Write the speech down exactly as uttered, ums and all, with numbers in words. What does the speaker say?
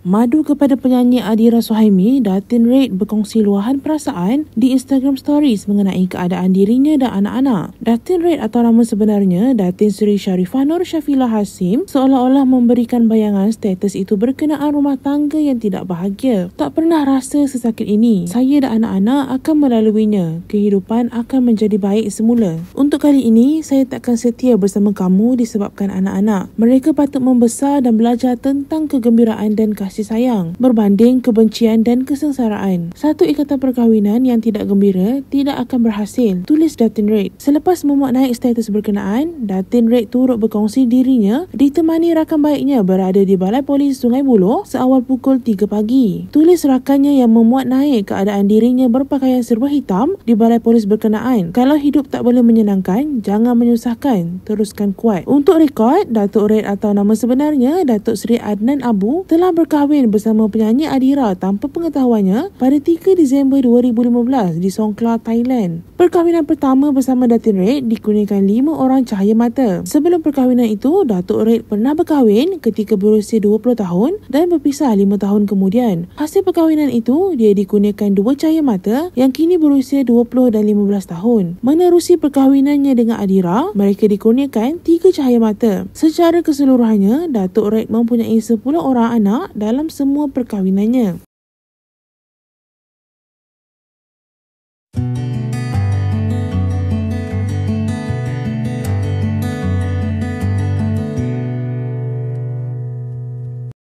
Madu kepada penyanyi Adira Suhaimi, Datin Red berkongsi luahan perasaan di Instagram Stories mengenai keadaan dirinya dan anak-anak. Datin Red atau nama sebenarnya Datin Sri Sharifah Nur Syafilah Hasim seolah-olah memberikan bayangan status itu berkenaan rumah tangga yang tidak bahagia. Tak pernah rasa sesakit ini. Saya dan anak-anak akan melaluinya. Kehidupan akan menjadi baik semula. Untuk kali ini, saya takkan setia bersama kamu disebabkan anak-anak. Mereka patut membesar dan belajar tentang kegembiraan dan kasih sayang berbanding kebencian dan kesengsaraan. Satu ikatan perkahwinan yang tidak gembira tidak akan berhasil, tulis Datin Red. Selepas memuat naik status berkenaan, Datin Red turut berkongsi dirinya ditemani rakan baiknya berada di Balai Polis Sungai Buloh seawal pukul tiga pagi. Tulis rakannya yang memuat naik keadaan dirinya berpakaian serba hitam di Balai Polis berkenaan. Kalau hidup tak boleh menyenangkan, jangan menyusahkan, teruskan kuat. Untuk rekod, Datuk Red atau nama sebenarnya Datuk Seri Adnan Abu telah berkahwin kahwin bersama penyanyi Adira tanpa pengetahuannya pada tiga Disember dua ribu lima belas di Songkhla, Thailand. Perkahwinan pertama bersama Datin Red dikurniakan lima orang cahaya mata. Sebelum perkahwinan itu, Datuk Red pernah berkahwin ketika berusia dua puluh tahun dan berpisah lima tahun kemudian. Hasil perkahwinan itu, dia dikurniakan dua cahaya mata yang kini berusia dua puluh dan lima belas tahun. Menerusi perkahwinannya dengan Adira, mereka dikurniakan tiga cahaya mata. Secara keseluruhannya, Datuk Red mempunyai sepuluh orang anak dalam semua perkahwinannya.